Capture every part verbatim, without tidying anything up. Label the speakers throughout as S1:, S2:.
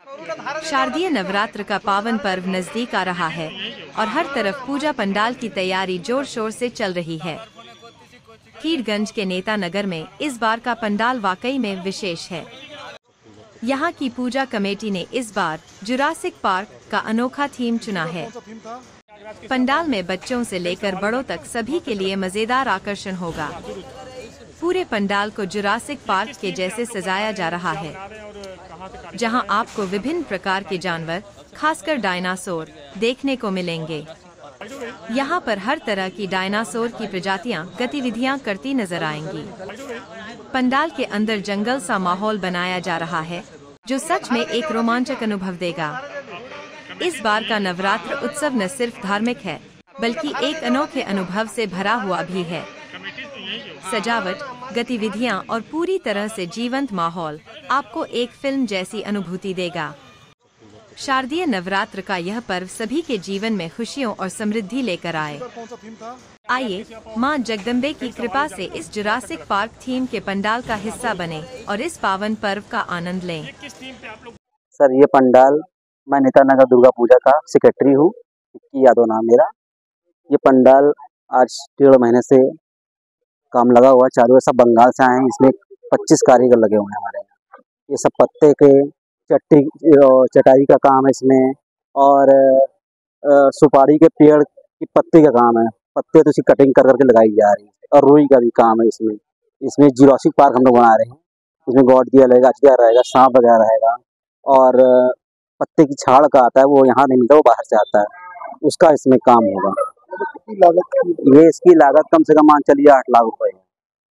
S1: शारदीय नवरात्र का पावन पर्व नजदीक आ रहा है और हर तरफ पूजा पंडाल की तैयारी जोर शोर से चल रही है। कीरगंज के नेता नगर में इस बार का पंडाल वाकई में विशेष है। यहाँ की पूजा कमेटी ने इस बार जुरासिक पार्क का अनोखा थीम चुना है। पंडाल में बच्चों से लेकर बड़ों तक सभी के लिए मजेदार आकर्षण होगा। पूरे पंडाल को जुरासिक पार्क के जैसे सजाया जा रहा है, जहां आपको विभिन्न प्रकार के जानवर, खासकर डायनासोर, देखने को मिलेंगे। यहां पर हर तरह की डायनासोर की प्रजातियां गतिविधियां करती नजर आएंगी। पंडाल के अंदर जंगल सा माहौल बनाया जा रहा है, जो सच में एक रोमांचक अनुभव देगा। इस बार का नवरात्र उत्सव न सिर्फ धार्मिक है, बल्कि एक अनोखे अनुभव से भरा हुआ भी है। सजावट, गतिविधियां और पूरी तरह से जीवंत माहौल आपको एक फिल्म जैसी अनुभूति देगा। शारदीय नवरात्र का यह पर्व सभी के जीवन में खुशियों और समृद्धि लेकर आए। आइए मां जगदम्बे की कृपा से इस जुरासिक पार्क थीम के पंडाल का हिस्सा बने और इस पावन पर्व का आनंद लें।
S2: सर, ये पंडाल, मैं नेता नगर दुर्गा पूजा का सेक्रेटरी हूँ, यादव नाम मेरा। ये पंडाल आज डेढ़ महीने से काम लगा हुआ, चारों ओर सब बंगाल से आए हैं। इसमें पच्चीस कारीगर लगे हुए हैं हमारे यहाँ। ये सब पत्ते के चट्टी चटाई का काम है इसमें, और सुपारी के पेड़ की पत्ती का काम है। पत्ते तो उसकी कटिंग कर करके लगाई जा रही है, और रुई का भी काम है इसमें। इसमें जुरासिक पार्क हम लोग बना रहे हैं। इसमें गौड़िया रहेगा, अजगर रहेगा, सांप वगैरह रहेगा, और पत्ते की छाड़ का आता है, वो यहाँ नहीं मिलता, वो बाहर से आता है, उसका इसमें काम होगा। ये इसकी लागत कम से कम मान चलिए आठ लाख रुपए है।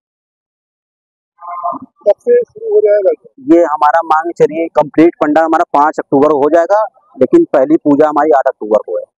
S2: कब से शुरू हो जाएगा? ये हमारा मांग चलिए कंप्लीट पंडाल हमारा पाँच अक्टूबर को हो जाएगा, लेकिन पहली पूजा हमारी आठ अक्टूबर को है।